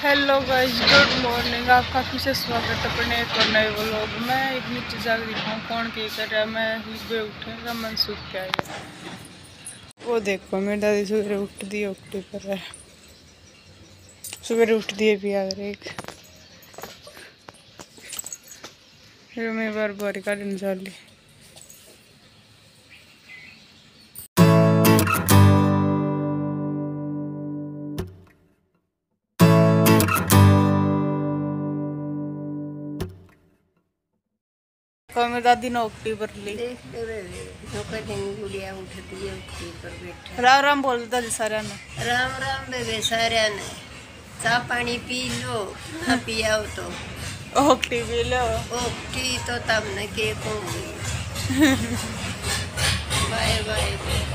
Hello guys, good morning. आपका फिर से स्वागत है अपने एक और नए व्लॉग में। एक नीचे जाकर दिखाऊँ कौन क्या कर रहा है। मैं ही उठेगा मनसूख क्या है। वो देखो मेरी दादी सवेरे उठ दी उठती पर है। सवेरे उठ दिए भी अगर एक फिर मैं बार बार का दिन चाली। मेरी दादी ने उठती पर ली। राम राम बोल दादी सारे ने। राम राम बेबे सारे ने। चाह पानी पी लो, ना पियाओ तो ओक्टी पी लो। ओक्टी तो तब न के कहूँगी। Bye bye.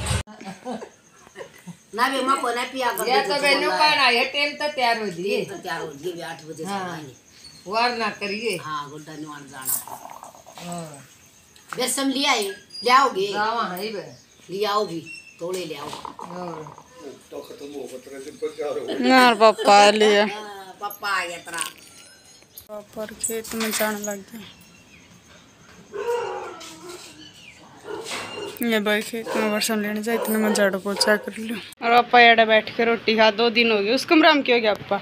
ना भी माँ को ना पिया कर। या तो बेनू पाना है टाइम तो तैयार हो जी। तैयार हो जी 8 बजे से पहले। वार ना करिए। हाँ गुड्डा निवान जाना। बेसन लिया है, ले आओगी? रावा है बे। ले आओगी, थोड़े ले आओ। तो खत्म हो गया तेरे दिन पर तैयार हो। यार पापा लिया। पापा आ गया तेरा। पापा खेत में जाने लग गया। ये भाई खेत में वर्षा लेने जाए इतने में झाड़ू पोछा कर लो। और पापा यार बैठ के रोटी खा 2 दिन हो गए। उस कमरा में क्यों गया पापा?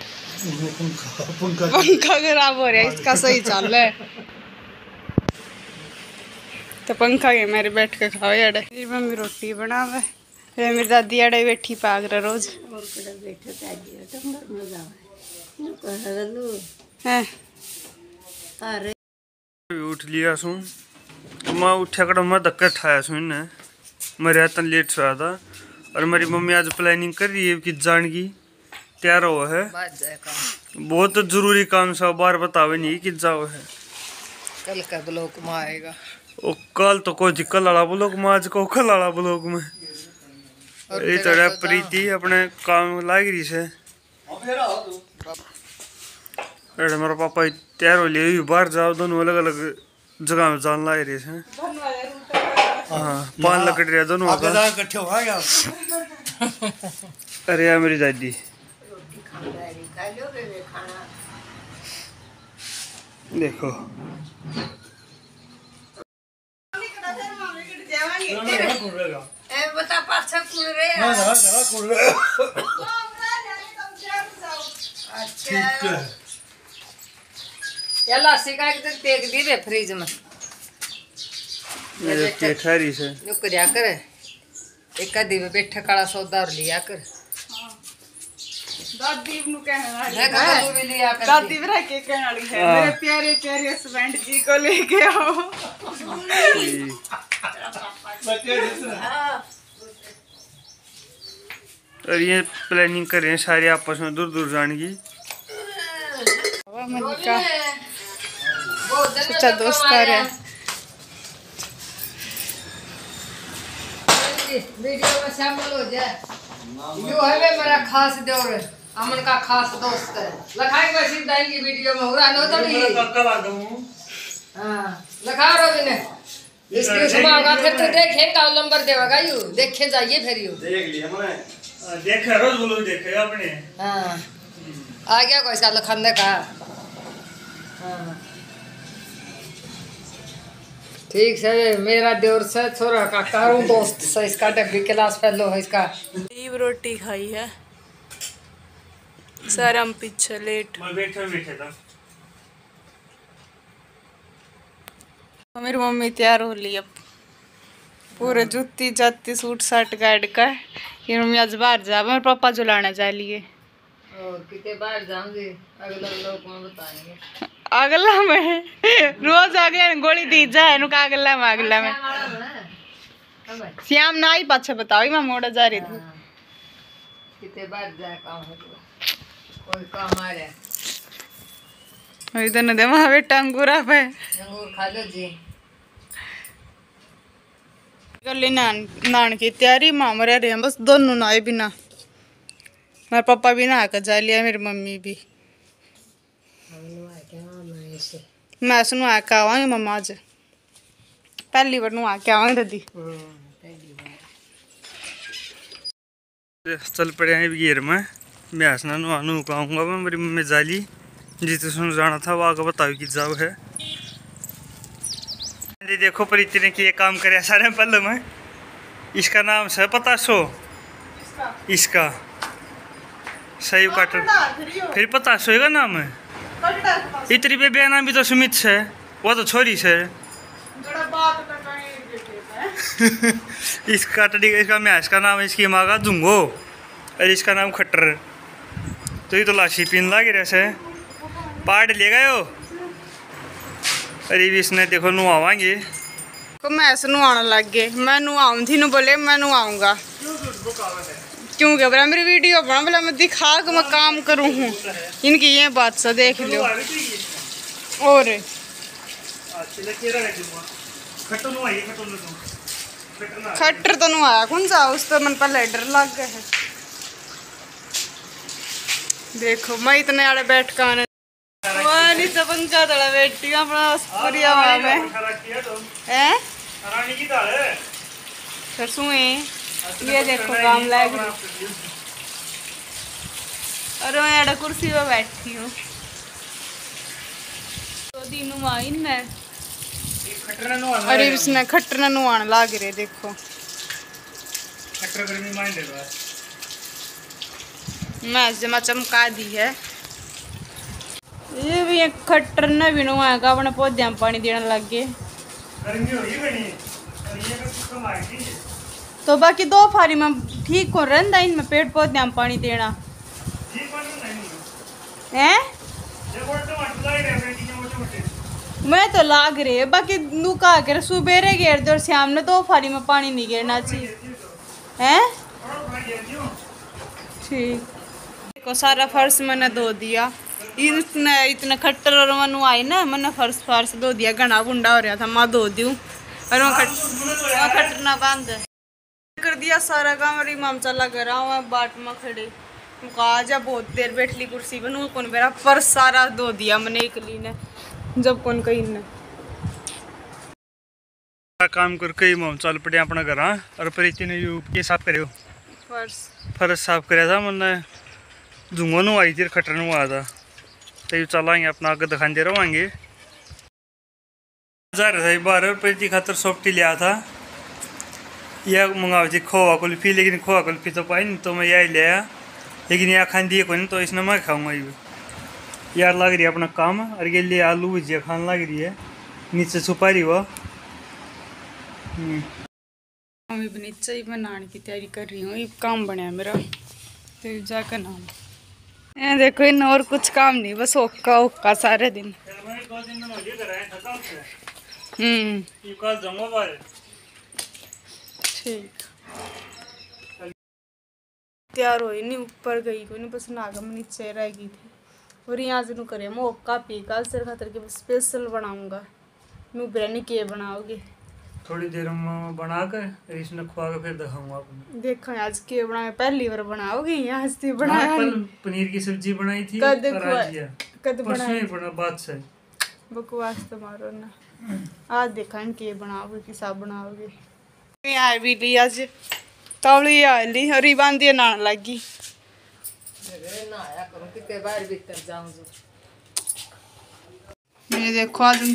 पंखा खराब हो रहा है, इसका सही चल रहा है तो पंखा के मेरे बैठ के खाओ यार। मेरी मम्मी रोटी बनावे, मेरी दादी यार बैठी पाग रहा रोज। उठ लिया सू मैं उठा कर मैं धक्का उठाया सू इन्हें। मेरे हाथ लेट सोया था और मेरी मम्मी आज प्लानिंग कर रही है कि जान की तैयार हुआ है। बहुत जरूरी काम सा बार बतावे नहीं कि जाओ है। कल का ब्लॉक में आएगा। ओ कल तो कोई कल वाला ब्लॉक में, आज को कल वाला ब्लॉक में। ये तो प्रीति अपने काम लाग रही से। अरे मेरा पापा तैयार हो लिया बाहर जाओ, दोनों अलग अलग जगह में जान ला रही है। हाँ 5 लकड़ रहा दोनों इकट्ठे हो गया। अरे यार मेरी दादी देखो बता पाछा कुड़ रहे हैं। अच्छा या लस्सी का एक पेक दी दे फ्रिज में। ये खैरी से जो करया कर एक आधी में बैठा काला सौदा और लिया कर। दादी नु कहने वाली है। तू भी लिया कर। दादी भी रह के कहने वाली है मेरे प्यारे प्यारे हस्बैंड जी को लेके आओ। और ये प्लानिंग कर रहे हैं सारे आपस में दूर दूर जाने की। सच्चा दोस्त आ रहा है। वीडियो में शामिल हो जाए। जो है मेरा खास देवर अमन का खास दोस्त है। लखाई में सीधा की वीडियो में हो रहा नो तो नहीं। हां लखा रोज ने इसकी सुमागा फिर तो देखेगा नंबर देगा यू देखे जाइए फिर यू देख लिया मैंने देखा रोज बोलो देखे आपने। हां आ गया कोई सा लखंदे का। हां ठीक है मेरा देवर से छोरा का कारू दोस्त से इसका डब्बी क्लास फेलो है इसका। ईब रोटी खाई है सर हम पीछे लेट। मैं बैठा था। मेरी मम्मी तैयार हो ली अब पूरे जूती जाती सूट साट गाड़ का। ये मम्मी आज बाहर जा मेरे पापा जो लाना जा लिए। कितने बाहर जाऊंगी अगला लोग में बताएंगे। अगला में रोज आ गया गोली दी जाए नुका अगला में श्याम ना ही पाछे बताओ मैं मोड़ा जा रही थी। कितने बार जाए काम है कोई काम आ रहा है। इधर न दे वहां बेटा अंगूरा पे अंगूर खा लो जी। कर ली नान की तैयारी माँ मरे रहे हैं बस दोनों नहाए बिना। मेरे पापा भी नहा कर जा लिया मेरी मम्मी भी। मैं सुनवा के आवांगी मम्मा आज पहली बार नुआ के आवांगी दादी। चल पड़े हैं गियर में भैंस ना नुआनू कहूँगा मैं। मेरी मम्मी जाली जिसे सुन जाना था वो आगे बताओ कि जाओ है। देखो प्रीति ने किए काम करे सारे पल में। इसका नाम है पताशो। इसका सही काट फिर पताशो का नाम है। इतनी बेबी नाम भी तो सुमित है, वो तो छोरी से। इसका इसका मैच का नाम इसकी माँ का जुंगो और इसका नाम खट्टर। तो ये तो लाशी पीन लागे रहे पार्ट ले गए हो। अरे इसने देखो नुआवांगे को मैं ऐसे नुआने लग गए। मैं नुआऊं थी, नु बोले मैं नुआऊंगा क्यों क्या बोला मेरी वीडियो बना बोला मैं दिखा के मैं काम करूँ हूँ। इनकी ये बात सा देख लो। और खट्टर तो नुआया कौन सा उस तो मन पहले डर लग गए है। देखो मैं इतने आड़े बैठ कर पंखा तड़ा बैठी हूँ अपना में है सरसों ये देखो काम लग रही। और मैं आड़ा कुर्सी पे बैठी हूँ तो दिन आई मैं अरे इसने खट्टर नुआने लग रहे। देखो मैं जमा चमका दी है। ये भी एक खट्टर ने भी नुआएगा अपने पौधे में पानी देने लग गए। तो बाकी दो फारी में ठीक हो रहा इनमें पेड़ पौधे में पानी देना है। मैं तो लाग रही बाकी नुका कर सुबेरे घेर दो और शाम ने दो फारी में पानी नहीं गिरना चाहिए है। ठीक देखो सारा फर्श मैंने धो दिया। इतने खट्टर और मनु आई ना मैंने फर्श धो दिया। घना बुंडा हो रहा था मैं धो दूँ और वहाँ खट्टर ना बांध कर दिया सारा काम। और इमाम चला कर रहा बाट में खड़े आज बहुत देर बैठ ली कुर्सी पर नू कौन मेरा फर्श सारा धो दिया मैंने एक ली ने जब कौन कहीं ने काम करके इमाम चल पड़े अपना घर। और प्रीति ने ये साफ करे फर्श साफ कराया था मैंने जुंगो नु आई थी खट्टर नु आया था। तो चलाएंगे अपना आगे दिखाते रहेंगे। जा रहा था बार प्रीति खातर सॉफ्टी लिया था यह मंगाओ थी खोआ कुल्फी। लेकिन खोआ कुल्फी तो पाई नहीं तो मैं यही ले आया। लेकिन यह खान दिए कोई नहीं तो इसने मैं खाऊंगा। ये यार लग रही है अपना काम। और ये लिए आलू भुजिया खान लग रही है नीचे छुपा रही वो। मम्मी नीचे ही बनाने की तैयारी कर रही हूँ। ये काम बनया मेरा तो जाकर नाम ये देखो इन और कुछ काम नहीं बस ओक्का ओक्का सारे दिन। ठीक तैयार हो नहीं ऊपर गई कोई नहीं बस नागम नीचे रह गई थी। और यहाँ से नू करे मैं ओक्का पी कल सिर खातर के स्पेशल बनाऊंगा। नू बिरयानी के बनाओगे थोड़ी देर में बना कर इसने खुआ के फिर दिखाऊंगा आपको। देखो आज के बना पहली बार बनाओगे यहाँ से बनाया पनीर की सब्जी बनाई थी। कद बना बात से बकवास तुम्हारो ना। आज देखा के बनाओगे कि सब बनाओगे। यहाँ भी ली आज तौली आ ली और बांधिए नहाने लगी। ये देखो आज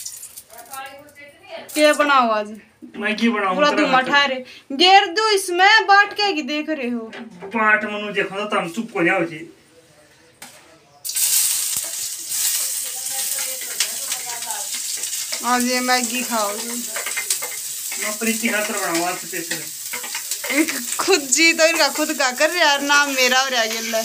क्या बनाओ आज मैगी बनाऊं पूरा तुम ठहरे गेर दो इसमें बाट क्या की देख रहे हो। बाट मनु देखो तो तुम चुप को जाओ जी। आज ये मैगी खाओ मैं प्रीति खातर बनाऊं आज स्पेशल। खुद जी तो इनका खुद का कर रहा यार नाम मेरा हो रहा है।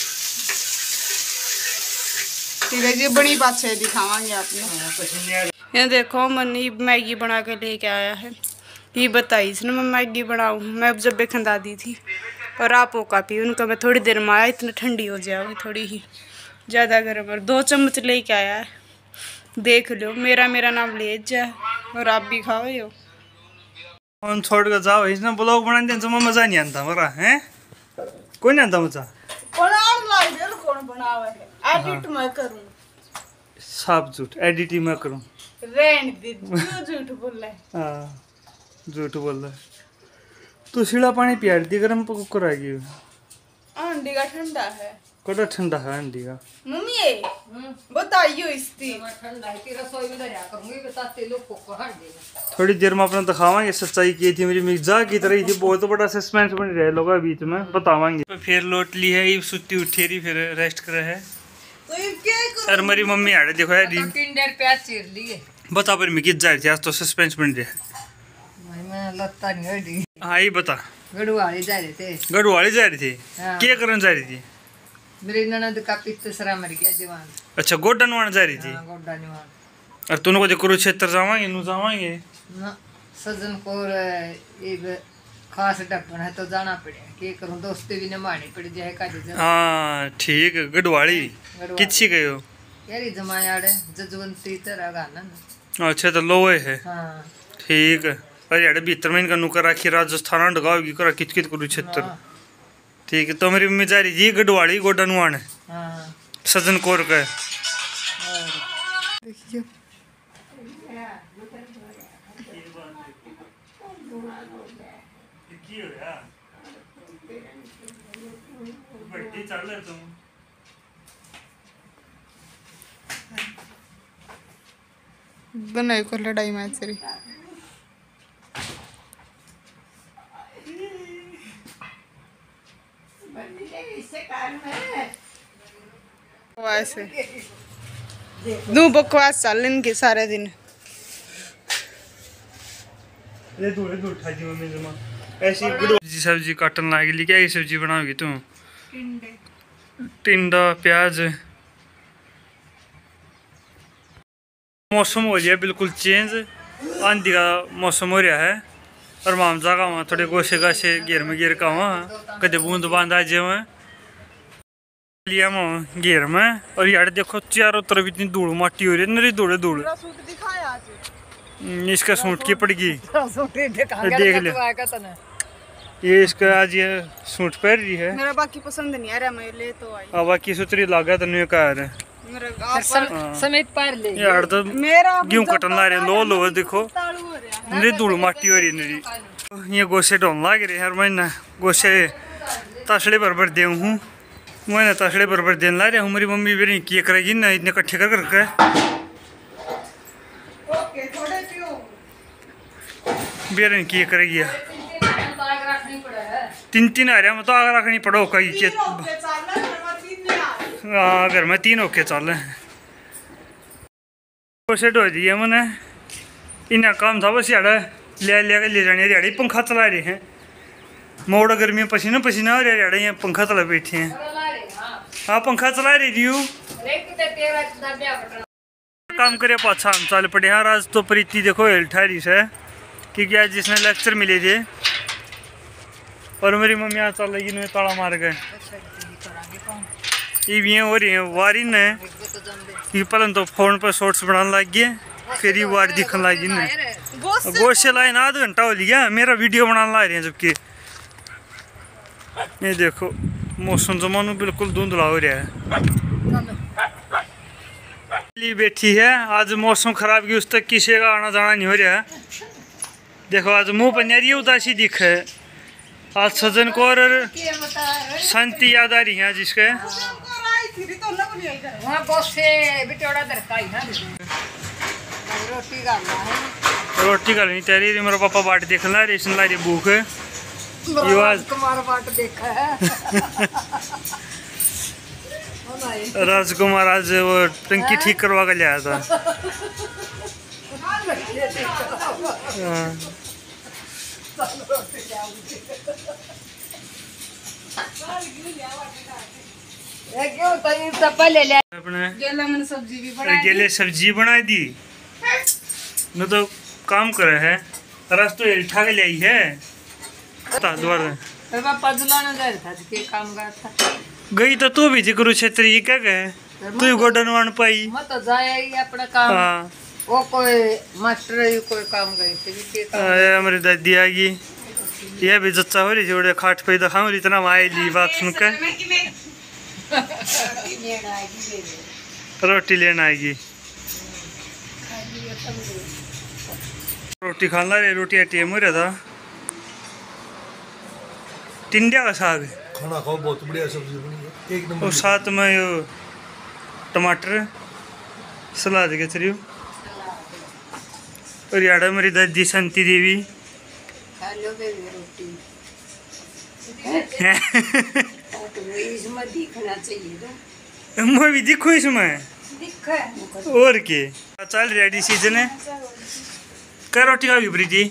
ठीक है जी बड़ी बात है दिखावांगे आपने। ये देखो मनी मैगी बना के लेके आया है। ये बताई इसने मैं मैगी बनाऊँ। मैं अब जब बेखंदा दी थी और आप ओका पी उनका मैं थोड़ी देर में आया इतनी ठंडी हो जाएगी थोड़ी ही ज़्यादा गर्म। और 2 चम्मच लेके आया है देख लो। मेरा नाम ले जा और आप भी खाओ यो। फोन छोड़ कर जाओ इसने ब्लॉग बना दिया तो मजा नहीं आता मरा है कोई नहीं आता मजा। कौन बनावा है एडिट मैं करूँ साफ झूठ एडिट ही मैं करूँ। झूठ बोल रहा है। हाँ झूठ बोल रहा है। तू सीढ़ा पानी पिया दी गर्म कुकर आ गई अंडी का ठंडा है। कड़ा ठंडा है अंडी का। मम्मी ये बताइयो इसकी। ठंडा है कि रसोई में दरिया करूंगी बताते लोग को हट देना। थोड़ी देर में अपना दिखावांगे सच्चाई की थी मेरी मिर्जा की तरह थी। बहुत बड़ा सस्पेंस बन रहा है लोगों बीच में बतावांगे। फिर लौट ली है ये सुती उठी रही फिर रेस्ट करे है। तो ये क्या करूं? और मेरी मम्मी आड़े देखो यार किंडर प्याज चीर लिए। बता पर मिकी जा रही थी आज तो सस्पेंस बन रहा है। मैं लत्ता नहीं हटी। हाँ ये बता। गढ़वाली जा रहे थे। गढ़वाली जा रही थी। हाँ। क्या करने जा रही थी? मेरी ननद का पित्तसरा मर गया जवान। अच्छा गोड्डा नवान जा रही थी। हाँ, गोड्डा निवान। और तूने को कुरुक्षेत्र जावांगे नु जावांगे ना सजन को एक खास डपन है तो जाना पड़े के करूं दोस्ती भी निभानी पड़ जाए का जन। हाँ ठीक है गढ़वाली किच्छी गए हो यारी जमायाड़े जजवंती तरह गाना ना। अच्छा तो लोए है। हाँ ठीक है अरे यार भीतर में इनका नुकर राखी राजस्थान डगाओगी करा कित कित कुरुक्षेत्र। ठीक है तो मेरी मम्मी जा रही थी गढ़वाली गोड्डा नुआन हाँ सजन कौर का। देखिए बनाई को लड़ाई मैच रही। वैसे दू बकवास चल इनके सारे दिन। ये दूर दूर उठा दी मम्मी जमा ऐसी जी सब्जी काटन लागी क्या ये सब्जी बनाओगी तुम? टिंडा प्याज। मौसम हो गया बिल्कुल चेंज आंधी का मौसम हो रहा है और मामजा का वहाँ थोड़े गोशे गाशे घेर में घेर का वहाँ कदे बूंद बांध आ जाए वहाँ लिया वहाँ घेर में। और यार देखो चारों तरफ इतनी धूल माटी हो रही है नरी धूल धूल। इसका सूट की पड़गी देख ले ये इसका आज ये सूट पहन रही है। मेरा बाकी पसंद नहीं आ रहा मैं ले तो आई। अब बाकी सुतरी लागा तो नहीं कह रहे मेरा समेत पार ले यार तो मेरा गेहूं कटन ला रहे लो लो देखो नरी धूल माटी हो रही नरी। ये गोशे ढोन लाग रहे हर महीना गोशे तसड़े बरबर दे हूँ मैं तसड़े बरबर देने ला रहा हूँ। मेरी मम्मी भी नहीं किए करेगी ना इतने इकट्ठे कर करके बेर नहीं किए करेगी। तीन तीन आ रहा मैं तो आग रखनी पड़ो कहीं के घर में तीन होके चल सेट हो दिए मैंने इन्हें काम था बस यार ले जाने यार पंखा चला रहे हैं मोड़ गर्मी में पसीना पसीना हो रहा है यार यहाँ पंखा चला बैठे हैं। हाँ पंखा चला रही थी काम करे पाछा हम चल पड़े। हाँ आज तो प्रीति देखो हेल्ठारी से क्योंकि आज जिसने लेक्चर मिले थे और मेरी मम्मी आज चल रही है ताला मार गए ये भी हो रही है वारी ने कि पहले तो फोन पर शॉर्ट्स बनाने लग गए फिर ये वारी दिखने लगी ने गोश्त लाए ना आधा घंटा हो लिया मेरा वीडियो बनाने ला रहे हैं जबकि ये देखो मौसम जमानो बिल्कुल धुंधला हो रहा है। बैठी है आज मौसम खराब की उस तक किसी का आना जाना नहीं हो रहा है। देखो आज मुंह पर नारी उदासी दिख है। आज सजन को और शांति याद आ रही है जिसके रोटी का नहीं तैयारी मेरा पापा बाट देख ला रही ला रही भूख राजकुमार आज वो टंकी ठीक करवा कर लिया था। अपने सब्जी भी गेले सब्जी बना दी न तो काम करे है रस तो उठा के ले आई है गई तो तू भी जी कुरुक्षेत्र ये क्या कहे तू गोडन वन पाई मैं तो जाया ही अपना काम। हाँ वो कोई मास्टर ही कोई काम गई थी हमारी दादी आ गई यह भी जच्चा हो रही थी खाट पे तो खाऊं इतना माई ली बात सुनकर रोटी लेना आएगी रोटी खाना रे रोटी टेम हो रहा था टिंडिया का साग खाना खाओ, बहुत बढ़िया सब्जी बनी है, एक नंबर। और साथ में यो टमाटर सलाद के चरियो। और यार मेरी दादी शांति देवी खा लो बेबी रोटी। इसमें दिखना चाहिए तो मैं भी दिखो इसमें। दिखा और के चल रेडी सीजन है। क्या रोटी खाओगी प्रीति?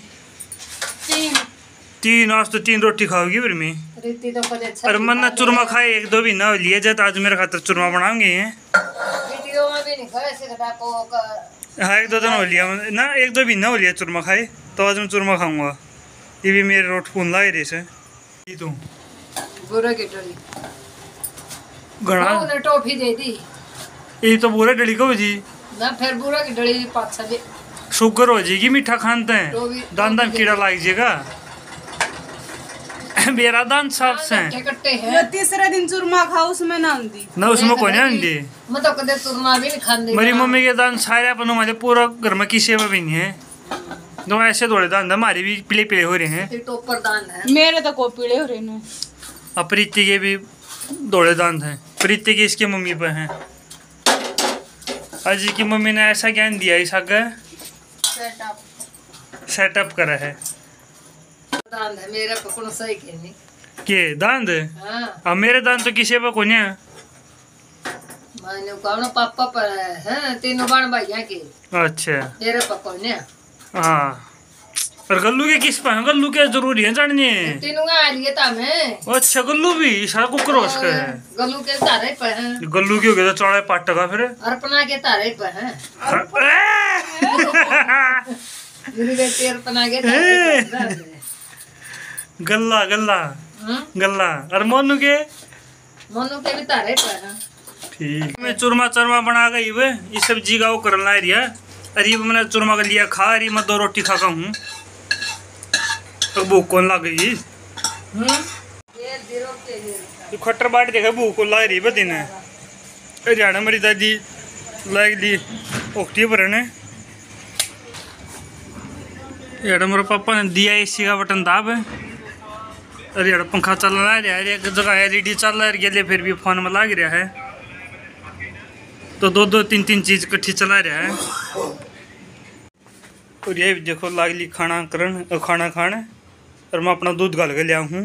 तीन आज तो 3 रोटी खाओगी फिर मैं। रीति तो कुछ अच्छा और मन चूरमा खाए 1-2 भी ना लिए जाए तो आज मेरे खातर चूरमा बनाएंगे हैं। वीडियो में भी नहीं खाए ऐसे घटा को हाँ 1-2 दिन हो लिया ना, 1-2 भी ना हो लिया चूरमा खाए तो आज मैं चूरमा खाऊंगा। ये भी मेरे रोट कौन ला रही से ये तो बुरा की डली घड़ा उन्हें टॉफी दे दी। ये तो बुरा डली को जी ना फिर बुरा की डली 5-6 दे शुगर हो जाएगी मीठा खानते हैं दान दान कीड़ा लग जाएगा। मेरा दान साफ से कट्टे यो हैं तीसरा दिन चूरमा खाओ उसमें ना आंदी ना उसमें कोई नहीं आंदी। मैं तो कदे चूरमा भी नहीं खाने मेरी मम्मी के दान सारे अपन हमारे पूरा घर में किसी में भी नहीं है। तो ऐसे थोड़े दान हमारे भी पीले पीले हो रहे हैं। टोपर दान है मेरे तो को पीड़े हो रहे हैं। अब प्रीति के भी दौड़े दांत हैं। प्रीति की इसकी मम्मी पे हैं। अजी की मम्मी ने ऐसा ज्ञान दिया इस आगे सेटअप करा है। दान है मेरे को कौन सही कहनी के दांत हां अब मेरे दांत तो किसी पे कोने है। मैंने कहा पापा पर है तीनों बाण भाइयां के अच्छा तेरे पापा ने हाँ और गल्लू के किस पे हैं? गल्लू के जरूरी है जानने। तीनों आ लिए था मैं अच्छा गल्लू भी सारा को क्रॉस का है। गल्लू के तारे पे हैं गल्लू की हो गया तो चौड़ा 5 टका फिर अर्पणा के तारे पे हैं मेरे बेटे अर्पणा के तारे पे हैं। गल्ला गल्ला गल्ला और मोनू के भी तारे पे हैं। ठीक मैं चूरमा चरमा बना गई वे ये सब्जी का वो करना है रिया। अरे ये मैंने चूरमा का लिया खा रही मैं 2 रोटी खा हूँ तो भूख कौन लग गई। ये दिरों के लिए खट्टर बाट देखा भूख को लग रही बदी ने हरियाणा मेरी दादी लाग ली ओखटी भरने। यार मेरे पापा ने दिया एसी का बटन दाब अरे यार पंखा चल रहा है यार एक जगह एलईडी चल रहा है फिर भी फोन में लग रहा है तो 2-2 3-3 चीज इकट्ठी चला रहा है। और ये देखो लागली खाना खाने और मैं अपना दूध गाल के लिया हूँ।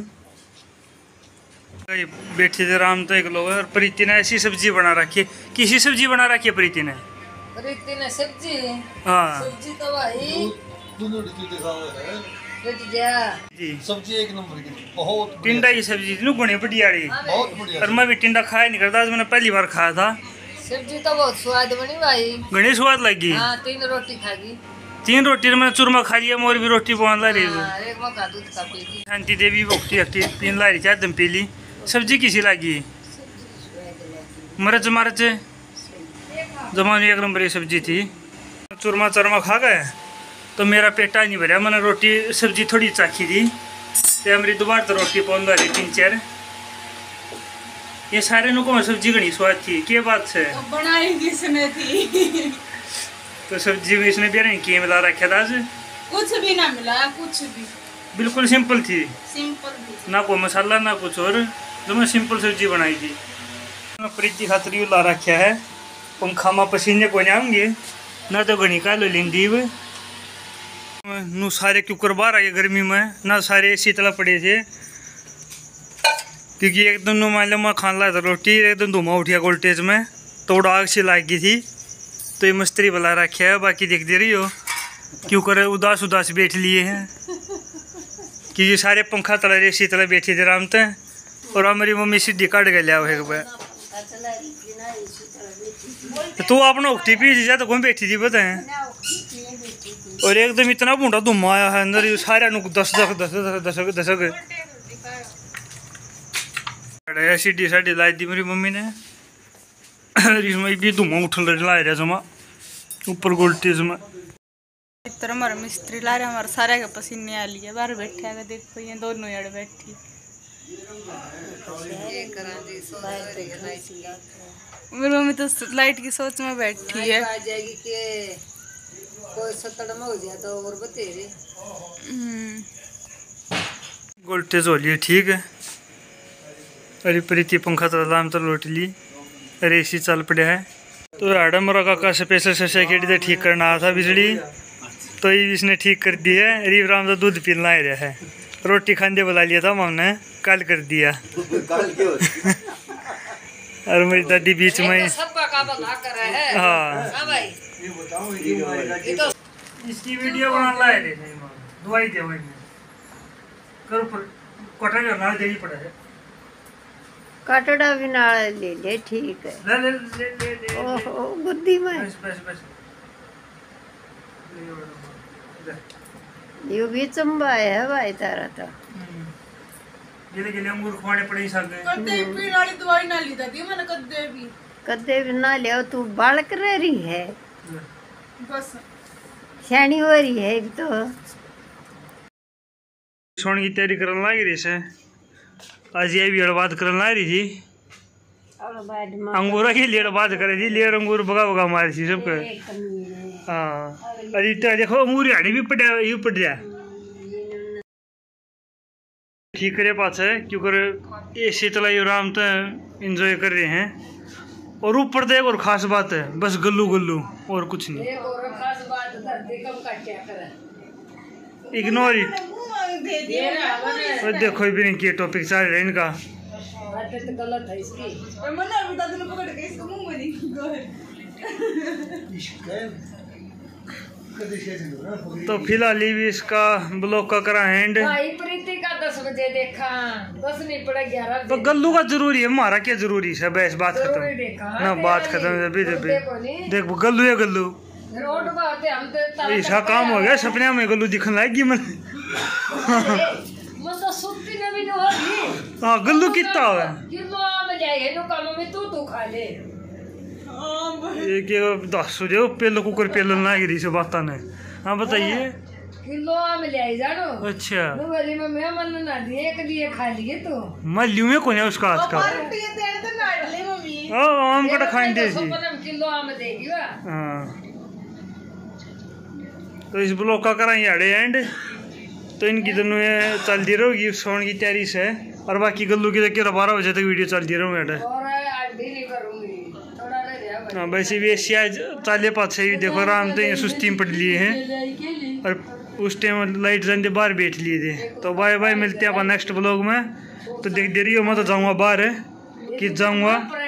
बैठी थे राम तो एक लोग और प्रीति ने ऐसी सब्जी बना रखी है। किसी सब्जी बना रखी है प्रीति ने? सब्जी हाँ सब्जी तो भाई दोनों डिब्बे दिखाओ है जी सब्जी एक नंबर की, बहुत टिंडा की सब्जी थी बड़ी बढ़िया बहुत बढ़िया। और मैं भी टिंडा खाया नहीं करता आज मैंने पहली बार खाया था। सब्जी तो बहुत स्वाद बनी भाई घनी स्वाद लगी। हाँ 3 रोटी खागी 3 रोटी मैंने चूरमा खा लिया मोर भी रोटी पहुँच ला रही हाँ, एक मौका दूध खा पीगी शांति देवी भक्ति अक्टी 3 ला रही चाहे दम पीली। सब्जी किसी लगी मरच मरच जमाने 1 नंबर की सब्जी थी। चूरमा चरमा खा गए तो मेरा पेटा नहीं भरा। मैंने रोटी सब्जी थोड़ी चाखी थी तो मेरी दोबारा तो रोटी पहुँच ला रही 3-4। ये सारे नुको में सब्जी घनी स्वाद थी क्या बात है तो बनाई किसने थी तो सब्जी में इसने भी नहीं मिला रखा था आज कुछ भी ना मिला कुछ भी बिल्कुल सिंपल थी सिंपल भी ना कोई मसाला ना कुछ और जो मैं सिंपल सब्जी बनाई थी। प्रीति खातर यू ला रखा है पंखा में पसीने को नहीं आएंगे ना तो घनी का लो लेंदी नू सारे कुकर बाहर आ गए गर्मी में ना सारे शीतला पड़े थे क्योंकि एकदम मान लो मैं खान ला था रोटी एकदम धुआं उठ गया वोल्टेज में तो आग सी लाग गई थी तो ये मिस्त्री बुला रखे है। बाकी देख दे रही हो क्यों करे उदास उदास बैठ लिए हैं कि ये सारे पंखा तला रहे शीतला बैठी थे आराम से। और हमारी मम्मी सीधी काट के लिया एक बार तो अपना उठी पी जा तो कौन बैठी थी बताए। और एकदम इतना बूढ़ा धुआं आया है अंदर सारे दशक सीढ़ी साढ़ी लाई दी मेरी मम्मी ने। इसमें भी धुआं उठल ला रहा जमा ऊपर गोल्टेज में। इतना हमारा मिस्त्री ला रहे हमारे सारे के पसीने आ लिए बाहर बैठे आगे देखो ये दोनों यार बैठी मेरी मम्मी तो लाइट की सोच में बैठी है। आ जाएगी कि कोई 70 में हो जाए तो और बतेरे वोल्टेज हो लिए ठीक है अरे प्रीति पंखा तो लाम तो लौट ली। अरे एसी चल पड़ा है। तो आड़ा मोरा काका स्पेशल सोसाइटी से ठीक करना आया था बिजली, तो इसने ठीक कर दी है। रीवराम तो दूध पीना ही रहा है, रोटी खाने बुला लिया था हमने, कल कर दिया। और मेरी दादी बीच में सबका का भला करे है। हाँ हां भाई ये तो इसकी वीडियो बना लाए रे दवाई दे वही कर पर कोटा जो ना देनी पड़ा है। कटड़ा भी नाल ले ले ठीक है। ले ले ले ले ले ओहो बुद्धि में बस बस बस यो भी चंबा है भाई तारा तो। गिले गिले अंगूर खाने पड़े सके। कदे पीने वाली दवाई ना ली दादी मैंने कदे भी ना ले तू बालक रही है, बस सैनी हो रही है एक तो। सोने की तैयारी करने लगी रही से। आज ये भी बात करने लग रही थी। और बाद में अंगूर की लेर बात करे थी, लेर अंगूर बगा बगा मारी थी सबके। हाँ अरे तो देखो अंगूर हाड़ी भी पड़ा यू पड़ रहा ठीक करे पास है, क्योंकि ये शीतला यू आराम तो एंजॉय कर रहे हैं। और ऊपर देख और खास बात है बस गल्लू गल्लू और कुछ नहीं। एक और खास बात धरती कम का क्या करे, इग्नोर इट। ये ना और देखो भी नहीं किए टॉपिक चल रहा है इनका। बात तो गलत है इसकी। और मना दादी ने पकड़ के इसको मुंह में नहीं तो फिलहाल भी इसका ब्लॉग का करा हैंड। भाई प्रीति का 10 बजे देखा, 10 नहीं पड़ा 11 तो गल्लू का जरूरी है, हमारा क्या जरूरी है? बस बात जरूरी खत्म देखा ना, बात खत्म। जब देख गल्लू है गल्लू रोड बात है। हम तो ऐसा काम हो गया, सपने में गल्लू दिखने लगी मन। मतलब सुत्ती ने भी नहीं होगी। हाँ गल्लू कितना हुआ किलो आम जाए नो काम में तू खा ले। एक 10 बजे पेलो कुकर पेलो ना गिरी से बात ने। हाँ बताइए। किलो आम ले आई जानो। अच्छा नो वाली में मैं मन ना दिए, एक लिए खा लिए तो मैं लियो में कौन है उसका आज का। आम कटा खाने दे जी। किलो आम देगी वा। हाँ तो इस ब्लॉग का करा याड़े एंड। तो इनकी दोनों चलती रहेगी सोने की तैयारी से, और बाकी गल्लू की तो 12 बजे तक वीडियो चलती रहेगी। और आज भी नहीं करूंगी, थोड़ा रह गया भाई। हाँ वैसे भी एशिया चाले पास से देखो आराम तो सुस्ती में पड़ लिए हैं, और उस टाइम लाइट जाने बाहर बैठ लिए थे। तो बाय बाय, मिलते हैं अपन नेक्स्ट ब्लॉग में। तो देख दे रही हो मैं तो जाऊँगा बाहर है कि जाऊँगा।